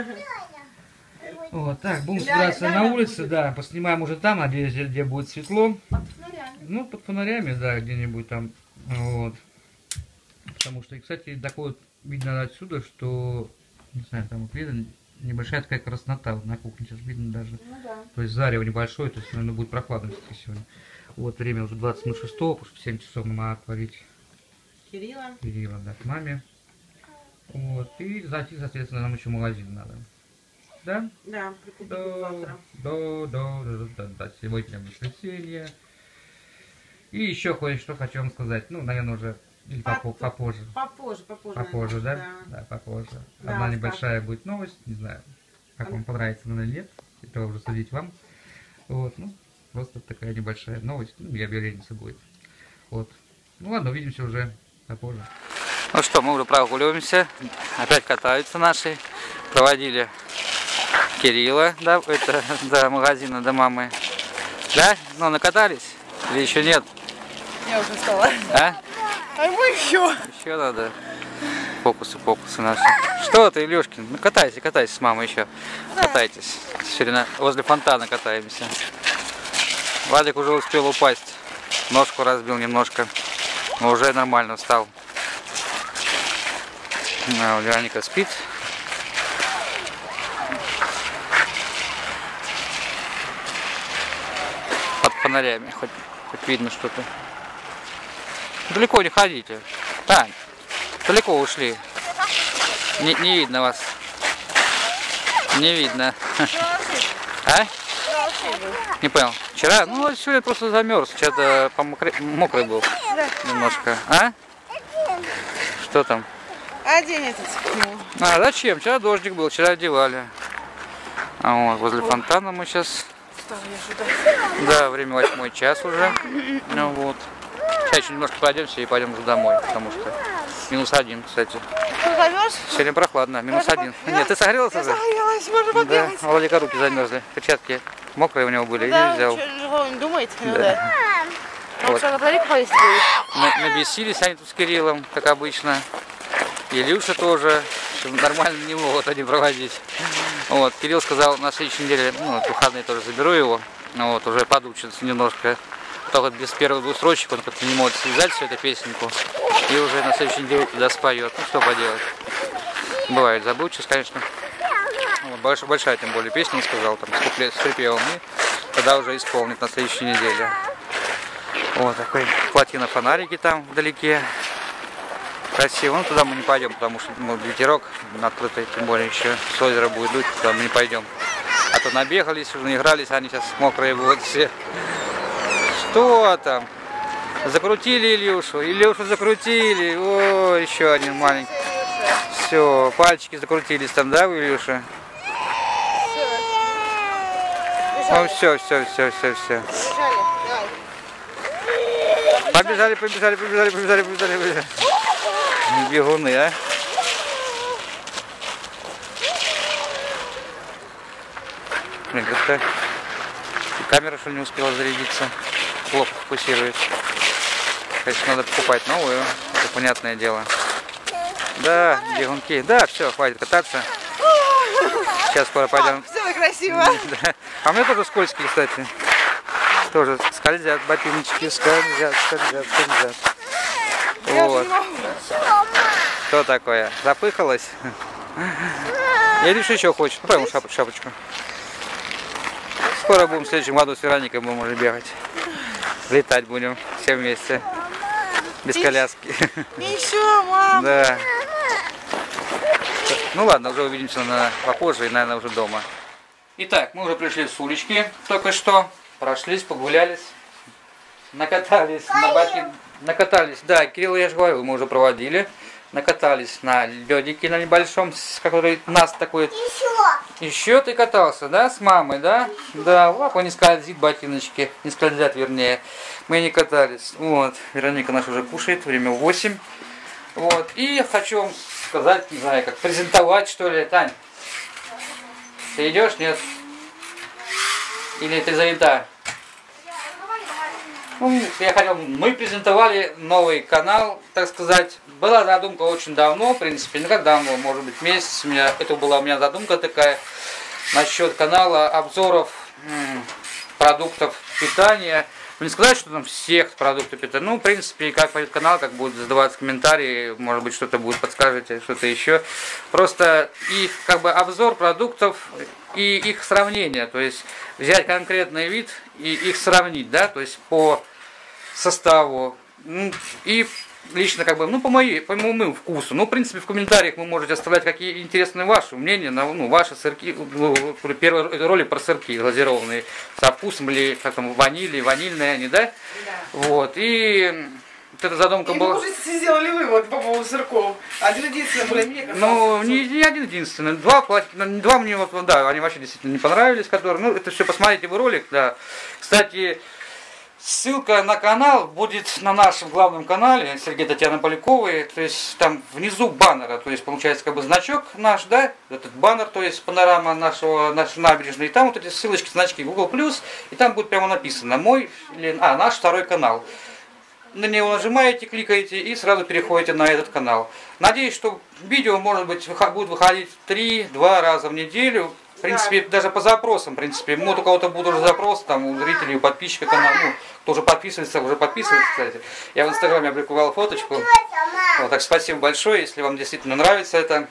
Вот, так, будем Ля- собираться ля- на ля улице, будет. да. Поснимаем уже там, надеюсь, где, где будет светло. Под фонарями. Ну, под фонарями, да, где-нибудь там. Вот. Потому что, и, кстати, такое вот видно отсюда, что, не знаю, там вот видно, небольшая такая краснота вот на кухне сейчас видно даже. Ну да. То есть зарево небольшое, то есть, наверное, будет прохладно сегодня. Вот, время уже двадцать минут шестого, потому что в семь часов нам надо отварить Кирилла. Кирилла, да, к маме. Вот, и зайти, соответственно, нам еще в магазин надо. Да? Да, прикупим Да, завтра. да, да, да, да, да, сегодня воскресенье. И еще кое-что хочу вам сказать. Ну, наверное, уже или попо- попозже. Попозже, попозже. Попозже, да? наверное, Да, попозже. Да, Одна вот небольшая будет новость, не знаю, как вам понравится она или нет. Это уже судить вам. Вот, ну, просто такая небольшая новость. Ну, и объявление будет. Вот. Ну ладно, увидимся уже попозже. Ну что, мы уже прогуливаемся. Опять катаются наши. Проводили Кирилла, да, это до магазина, до мамы. Да? Ну, накатались? Или еще нет? Я уже встала. А? А ему еще. Еще надо. Фокусы, фокусы наши. Что ты, Илюшкин? Ну, катайся, катайся с мамой еще. Катайтесь. Сегодня возле фонтана катаемся. Владик уже успел упасть. Ножку разбил немножко. Но уже нормально встал. А, Вероника спит. Под фонарями. Хоть, хоть видно что-то. Далеко не ходите. Тань, далеко ушли. Не, не видно вас. Не видно. А? Не понял. Вчера? Ну, сегодня просто замерз. Вчера помокрый, мокрый был. Немножко. А? Что там? Одень этот. А, зачем? Вчера дождик был, вчера одевали. А вот, возле фонтана мы сейчас. Да, время восьмой час уже. Ну вот. Сейчас еще немножко пройдемся и пойдем уже домой, потому что минус один, кстати. Сегодня прохладно, минус один. Нет, ты согрелся уже? Согрелась, можно Да, побегать. у Владика руки замерзли, перчатки мокрые у него были, и не взял. Ничего не думает. Ну Да. да. Он Вот. что, на дворе повесить будет? На- Набесились они тут с Кириллом, как обычно. Илюша тоже. В общем, нормально не могут они проводить. Вот, Кирилл сказал, на следующей неделе, ну, вот, выходные тоже заберу его. Ну, вот, уже подучится немножко. Только без первых двух строчек он как-то не может связать всю эту песенку. И уже на следующей неделе туда споет. Ну, что поделать. Бывает забудчивость, конечно. Вот, больш, большая, тем более, песня, он сказал, там, с, куплет, с припевом. И тогда уже исполнит на следующей неделе. Вот такой плотина фонарики там вдалеке. Красиво. Ну, туда мы не пойдем, потому что ну, ветерок открытый, тем более еще с озера будет дуть, туда мы не пойдем. А то набегались, уже наигрались, они сейчас мокрые будут все. Что там? Закрутили Илюшу, Илюшу закрутили. О, еще один маленький. Все, пальчики закрутились там, да, у Илюши? Ну, все, все, все, все, все. Побежали, побежали, побежали, побежали, побежали, побежали. Бегуны, а? Блин, как-то камера, что ли, не успела зарядиться. Плохо фокусирует. Конечно, надо покупать новую, это понятное дело. Да, бегунки. Да, все, хватит кататься. Сейчас скоро пойдем. Все красиво. Да. А у меня тоже скользкие, кстати. Тоже скользят ботиночки, скользят, скользят, скользят. Вот. Что такое? Запыхалась? Я лишь еще хочет. Ну, пойму шап шапочку. Скоро будем в следующем году с Вероникой будем уже бегать. Летать будем все вместе. Без коляски. Еще, мама. Да. Ну ладно, уже увидимся на попозже и, наверное, уже дома. Итак, мы уже пришли с улички только что. Прошлись, погулялись. Накатались на ботин... Накатались, да, Кирилл, я же говорил, мы уже проводили. Накатались на ледике на небольшом, который нас такой... Еще. Еще ты катался, да, с мамой, да? Да, лапа не скользит, ботиночки, не скользят, вернее. Мы не катались. Вот, Вероника наша уже кушает, время восемь. Вот, и хочу вам сказать, не знаю, как презентовать, что ли, Тань. Ты идешь, нет? Или ты занята? Ну, я хотел, мы презентовали новый канал, так сказать. Была задумка очень давно, в принципе, не как давно, может быть, месяц. У меня, это была у меня задумка такая насчет канала обзоров м, продуктов питания. Не сказать, что там всех продуктов питания. Ну, в принципе, как пойдет канал, как будут задаваться комментарии, может быть, что-то будет, подскажете, что-то еще. Просто их как бы обзор продуктов и их сравнение. То есть взять конкретный вид и их сравнить, да, то есть по составу. И лично, как бы, ну, по моей, по моему вкусу. Ну, в принципе, в комментариях вы можете оставлять какие интересные ваши мнения, на, ну, ваши сырки, ну, первый ролик про сырки глазированные, со вкусом ли, как там, ванили, ванильные они, да? Да. Вот, и вот эта задумка и была... вы уже сделали вывод по поводу сырков. Один единственный, более мне казалось. Ну, не, не один единственный, два, два мне, вот, да, они вообще действительно не понравились, которые, ну, это все посмотрите вы ролик, да. Кстати, ссылка на канал будет на нашем главном канале Сергея Татьяны Поляковой, то есть там внизу баннера, то есть получается как бы значок наш, да, этот баннер, то есть панорама нашего, нашей набережной, и там вот эти ссылочки, значки Google+, и там будет прямо написано мой, или, а, наш второй канал. На него нажимаете, кликаете и сразу переходите на этот канал. Надеюсь, что видео, может быть, будет выходить три-два раза в неделю. В принципе, да. Даже по запросам, в принципе, может у кого-то будут уже запросы, там, у зрителей, у подписчиков канала, ну, кто уже подписывается, уже подписывается, кстати. Я в инстаграме опубликовал фоточку. Вот, так спасибо большое, если вам действительно нравится это.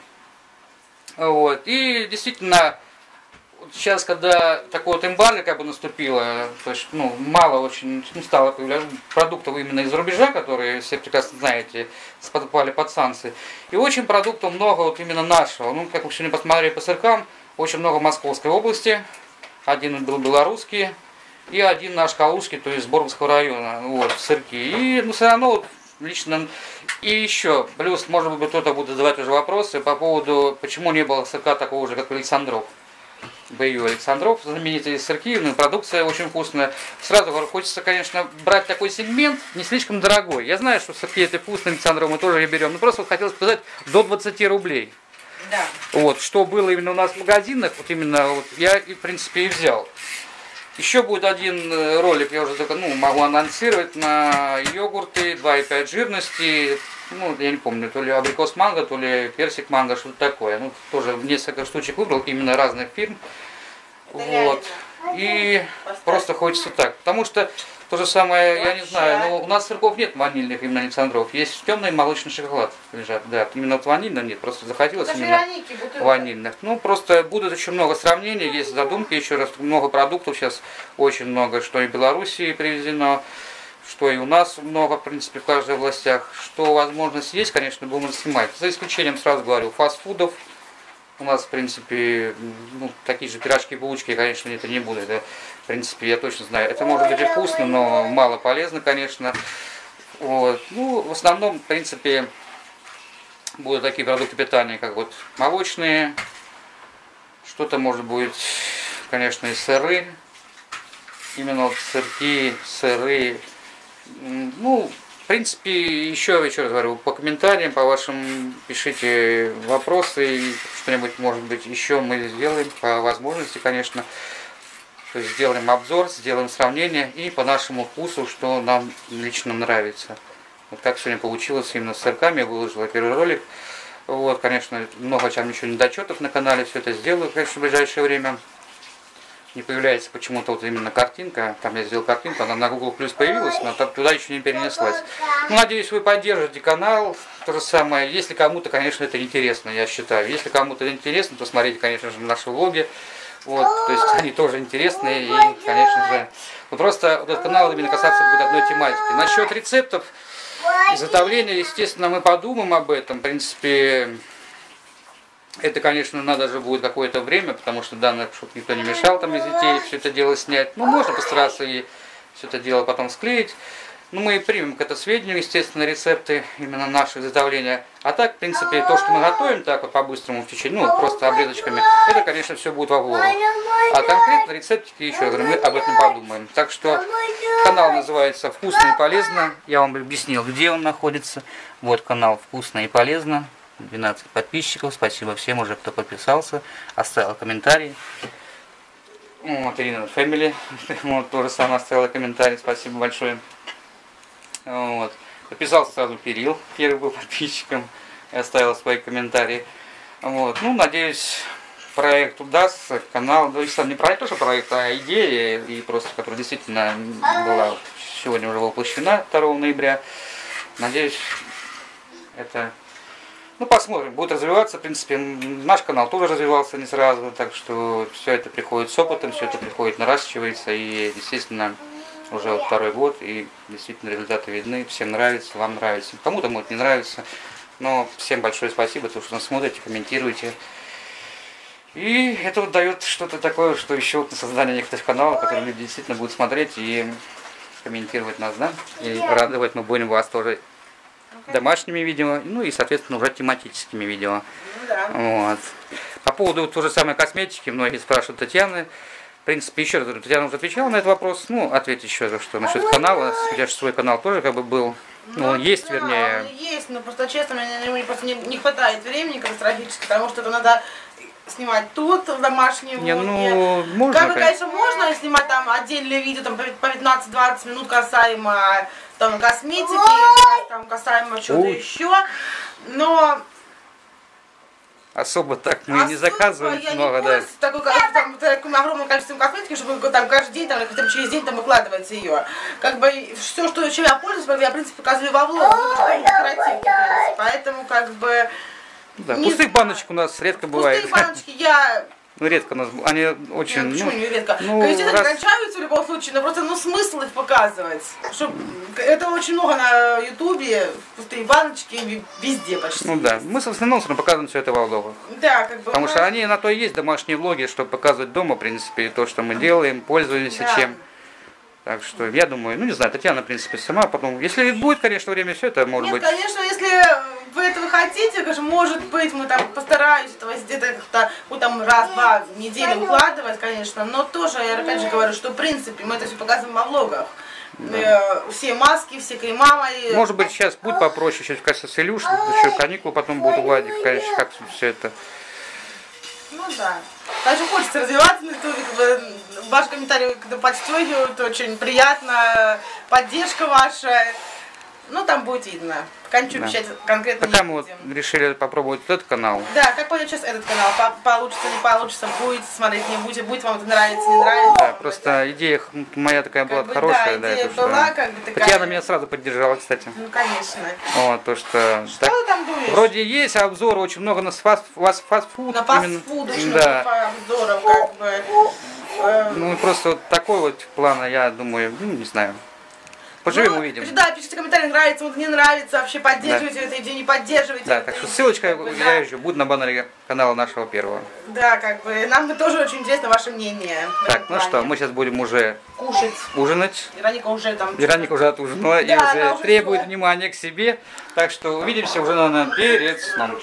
Вот, и действительно, сейчас, когда такое вот эмбарго как бы наступило, то есть, ну, мало очень ну, стало появляться продуктов именно из-за рубежа, которые все прекрасно знаете, попали под санкции. И очень продуктов много вот именно нашего. Ну, как вы сегодня посмотрели по сыркам, очень много в Московской области, один был белорусский и один наш калужский, то есть Боровского района, вот, сырки. И, ну, все равно, вот, лично, и еще, плюс, может быть, кто-то будет задавать уже вопросы по поводу, почему не было сырка такого же, как Александров. Бою Александров, знаменитые сырки, ну, продукция очень вкусная. Сразу говорю, хочется, конечно, брать такой сегмент, не слишком дорогой. Я знаю, что сырки это вкусные, Александров мы тоже берем, но просто вот хотелось сказать, до двадцати рублей. Да. Вот, что было именно у нас в магазинах, вот именно вот я, в принципе, и взял. Еще будет один ролик, я уже только, ну, могу анонсировать, на йогурты два и пять жирности. Ну, я не помню, то ли абрикос манго, то ли персик манго, что-то такое. Ну, тоже несколько штучек выбрал, именно разных фирм. Это вот. И поставь. Просто хочется так. Потому что то же самое, я не знаю, но у нас сырков нет ванильных именно Александров. Есть темный молочный шоколад лежат. Да, именно вот ванильных нет, просто захотелось это именно Вероники, ванильных. Ну, просто будут еще много сравнений, есть задумки, еще раз, много продуктов сейчас, очень много, что и в Белоруссии привезено, что и у нас много, в принципе, в каждой областях. Что возможность есть, конечно, будем снимать. За исключением, сразу говорю, фастфудов. У нас, в принципе, ну, такие же пирожки, булочки, конечно, это не будет. Это, в принципе, я точно знаю. Это может быть и вкусно, но мало полезно, конечно. Вот. Ну, в основном, в принципе, будут такие продукты питания, как вот молочные. Что-то может быть, конечно, и сыры. Именно вот сырки, сыры. Ну, в принципе, еще, еще раз говорю, по комментариям, по вашим пишите вопросы, и что-нибудь, может быть, еще мы сделаем, по возможности, конечно. То есть сделаем обзор, сделаем сравнение и по нашему вкусу, что нам лично нравится. Вот как сегодня получилось именно с сырками, выложила первый ролик. Вот, конечно, много чем еще недочетов на канале, все это сделаю, конечно, в ближайшее время. Не появляется почему-то вот именно картинка, там я сделал картинку, она на Google Plus появилась, но туда еще не перенеслась. Ну, надеюсь, вы поддержите канал, то же самое. Если кому-то, конечно, это интересно, я считаю. Если кому-то интересно, то смотрите, конечно же, наши влоги. Вот, то есть они тоже интересные и, конечно же, ну, просто этот канал именно касаться будет одной тематики. Насчет рецептов, изготовления, естественно, мы подумаем об этом. В принципе, это, конечно, надо же будет какое-то время, потому что данное, чтобы никто не мешал там из детей все это дело снять. Ну, можно постараться и все это дело потом склеить. Ну, мы и примем к этому сведению, естественно, рецепты именно нашего изготовления. А так, в принципе, то, что мы готовим так вот по-быстрому в течение, ну, просто обрезочками, это, конечно, все будет во влогах. А конкретно рецептики, еще раз говорю, мы об этом подумаем. Так что канал называется «Вкусно и полезно». Я вам объяснил, где он находится. Вот канал «Вкусно и полезно». двенадцать подписчиков. Спасибо всем уже, кто подписался, оставил комментарий. Вот, Ирина Фэмили, вот, тоже сама оставила комментарий. Спасибо большое. Вот. Подписался сразу Кирилл, первый был подписчиком, и оставил свои комментарии. Вот. Ну, надеюсь, проект удастся, канал, ну, не проект, тоже проект, а идея, и просто, которая действительно была сегодня уже воплощена второго ноября. Надеюсь, это... Ну, посмотрим, будет развиваться, в принципе, наш канал тоже развивался не сразу, так что все это приходит с опытом, все это приходит, наращивается, и, естественно, уже вот второй год, и действительно результаты видны, всем нравится, вам нравится. Кому-то может не нравится, но всем большое спасибо, то, что нас смотрите, комментируете. И это вот дает что-то такое, что еще вот на создание некоторых каналов, которые люди действительно будут смотреть и комментировать нас, да, и радовать мы будем вас тоже домашними видео, ну и, соответственно, уже тематическими видео. Ну, да. Вот. По поводу той же самой косметики, многие спрашивают Татьяны. В принципе, еще раз говорю, Татьяна уже отвечала на этот вопрос. Ну, ответь еще раз, что насчет канала. У тебя же свой канал тоже как бы был. Ну, он есть, да, вернее. Он есть, но просто честно, мне, мне просто не, не хватает времени катастрофически, потому что это надо снимать тут, в домашнем Не, влоге. ну, можно, Как бы, конечно, можно снимать там отдельные видео там, по пятнадцать-двадцать минут касаемо там, косметики, там, касаемо чего-то еще, но... Особо так мы Особо не заказываем я много, не да. Такой, там, таким огромным количеством косметики, чтобы там каждый день, там, хотя бы через день там выкладывать ее. Как бы все, что, чем я пользуюсь, я, в принципе, показываю во влог, ну, поэтому, как бы... Да, пустых баночек у нас редко бывает. Пустые баночки я... Ну, редко у нас, они очень... Нет, почему ну, не редко? Ну, Конечно, раз... они кончаются в любом случае, но просто, ну, смысл их показывать. Чтоб... Это очень много на ютубе, пустые баночки везде почти. Ну есть. да, мы в основном показываем все это во влогах. Да, как бы... Потому ну... что они на то и есть домашние влоги, чтобы показывать дома, в принципе, то, что мы делаем, пользуемся да. чем. Так что, я думаю, ну не знаю, Татьяна, в принципе, сама потом... Если будет, конечно, время, все это может Нет, быть... конечно, если вы этого хотите, конечно, может быть, мы там постараемся этого где-то как-то, вот там раз-два в неделю укладывать, конечно, но тоже, я опять же говорю, что, в принципе, мы это все показываем во влогах. Да. Все маски, все крема мои. Может быть, сейчас будет попроще, сейчас, кажется, с Илюшей, еще каникулы потом будут у Владика, конечно, как все это... Ну да. Также хочется развиваться на ютубе, как бы, ваши комментарии когда подстегивают, очень приятно, поддержка ваша. Ну, там будет видно. Пока ничего да. печать конкретно Пока не мы будем. вот решили попробовать этот канал. Да, как понять сейчас этот канал, получится, не получится, будете смотреть, не будете, будет вам это нравится, не нравится. Да, просто идея моя такая как была бы, хорошая. Да, да, идея то, была, что... как бы такая... Татьяна меня сразу поддержала, кстати. Ну, конечно. Вот, то, что... Что так, ты там думаешь? вроде есть обзоры, очень много на фаст, фастфуд. На фастфуд очень да. много обзоров, как бы. Ну, просто вот такой вот плана, я думаю, ну, не знаю. Поживем, ну, увидим. Да, пишите комментарии, нравится, вот не нравится, вообще поддерживайте да. эту идею, не поддерживайте. Да, так что ссылочка, как бы, я да. еще будет на баннере канала нашего первого. Да, как бы, нам тоже очень интересно ваше мнение. Так, ну что, мы сейчас будем уже кушать. Ужинать. Вероника уже там... Вероника уже отужинала да, и уже, уже требует все. внимания к себе. Так что увидимся уже, наверное, перед сном.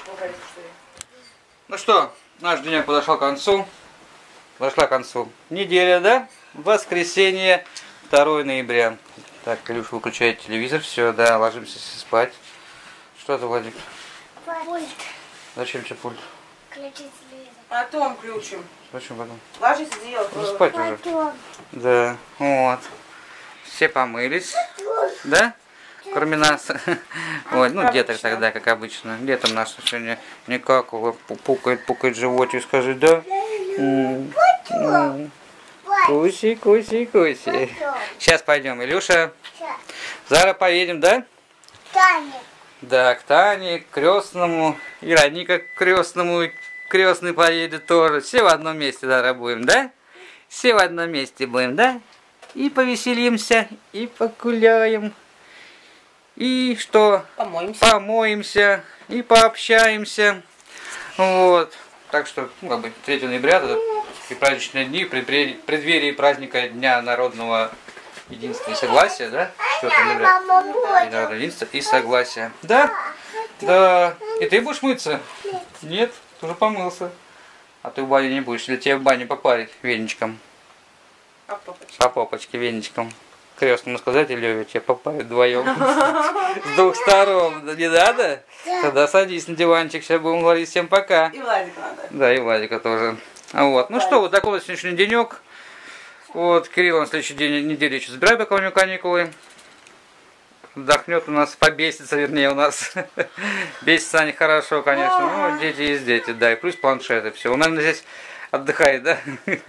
Ну что, наш денек подошел к концу. Подошла к концу неделя, да? Воскресенье, второго ноября. Так, Илюша выключает телевизор, все, да, ложимся спать. Что это, Владик? Пульт. Зачем тебе пульт? Включить телевизор. Потом включим. Зачем потом? Ложись одеяло. Ну, спать уже. Потом. Да, вот. Все помылись, да? Кроме нас. Ой, ну деток тогда, как обычно. Детям наш сегодня никак пукает, пукает животик, скажи, да? Куси, куси, куси. Сейчас пойдем, Илюша. Завтра поедем, да? Таня. Да, к Тане, к крестному. Вероника к крестному. Крестный поедет тоже. Все в одном месте завтра будем, да? Все в одном месте будем, да? И повеселимся, и погуляем. И что? Помоемся. Помоемся, и пообщаемся. Вот. Так что, ну, как бы, третьего ноября, это такие праздничные дни, при преддверии праздника Дня народного единства и согласия, да? четвёртого ноября. День народного единства и согласия. Да? Да. И ты будешь мыться? Нет, ты уже помылся. А ты в бане не будешь, или тебе в бане попарить веничком? А попочки? По попочке веничком. Крестному сказать, или тебе попарить вдвоем? С двух сторон. Не надо? Тогда садись на диванчик, сейчас будем говорить всем пока. И Владика надо. Да, и Владика тоже. Вот. Ну что, вот такой вот сегодняшний денек. Вот, Кирилл на следующий день недели еще забирает, пока у него каникулы. Отдохнет у нас, побесится, вернее, у нас. Бесится они хорошо, конечно. Ну, дети есть дети, да. И плюс планшеты. Все. Он, наверное, здесь отдыхает, да?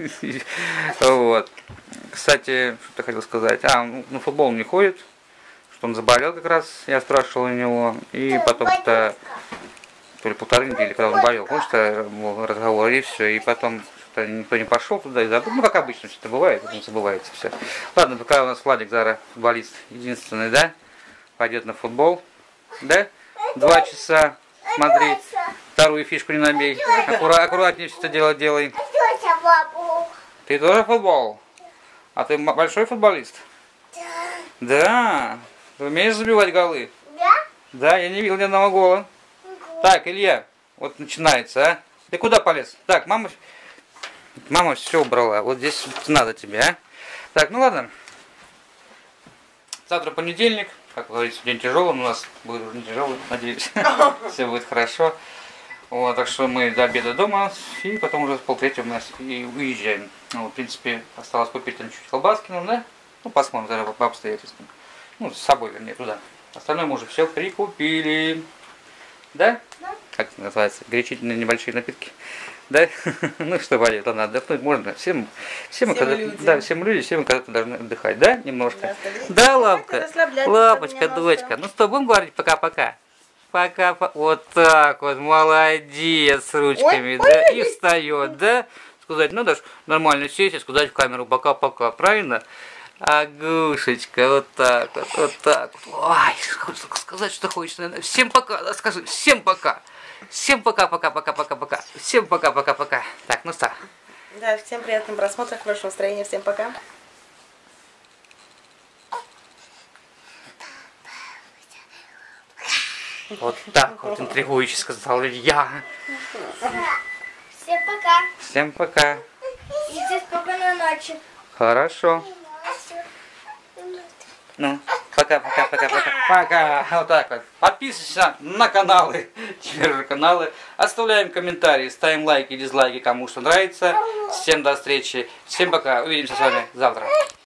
Вот. Кстати, что-то хотел сказать. А, он на футбол не ходит. Что он заболел как раз, я спрашивал у него. И потом-то, то ли полторы недели, когда он болел, потому что был разговор, и все. И потом что-то никто не пошел туда и забыл. Ну, как обычно, что-то бывает, потом забывается все. Ладно, пока у нас Владик Зара, футболист единственный, да? Пойдет на футбол, да? Два часа смотри, вторую фишку не набей. Аккура аккуратнее все это дело делай. Ты тоже футбол? А ты большой футболист? Да. Да? Ты умеешь забивать голы? Да? Да, я не видел ни одного гола. Так, Илья, вот начинается, а? Ты куда полез? Так, мама, мама все убрала. Вот здесь надо тебе, а? Так, ну ладно. Завтра понедельник. Как говорится, день тяжелый, у нас будет уже не тяжелый, надеюсь. Все будет хорошо. Вот, так что мы до обеда дома, и потом уже с полтретьего мы и уезжаем. Ну, в принципе, осталось купить там чуть колбаски, ну, да? Ну, посмотрим тогда по обстоятельствам. Ну, с собой, вернее, туда. Остальное мы уже все прикупили. Да? Да. Как это называется? Горячительные небольшие напитки. Да? Ну что, Валя, ладно, отдохнуть можно. Всем, всем, мы когда, да, всем люди, все мы когда-то должны отдыхать, да? Немножко. Да, да, Лапка? Лапочка, дочка. Ну что, будем говорить пока-пока? Пока, по... вот так вот, молодец, с ручками, ой, да? Ой, и встает, да? Сказать, ну даже нормально сесть и сказать в камеру пока-пока, правильно? Агушечка, вот так вот, вот так вот. Ой, хочется сказать, что хочется, наверное. Всем пока, да, скажи, всем пока. Всем пока-пока-пока-пока-пока. Всем пока-пока-пока. Так, ну что? Да, всем приятного просмотра, хорошего настроения, всем пока. Вот так вот интригующе сказал Илья. Всем пока. Всем пока. И спокойной ночи. Хорошо. Ну, пока-пока-пока-пока. Пока. Вот так вот. Подписывайся на каналы. Теперь уже каналы. Оставляем комментарии, ставим лайки, дизлайки, кому что нравится. Всем до встречи. Всем пока. Увидимся с вами завтра.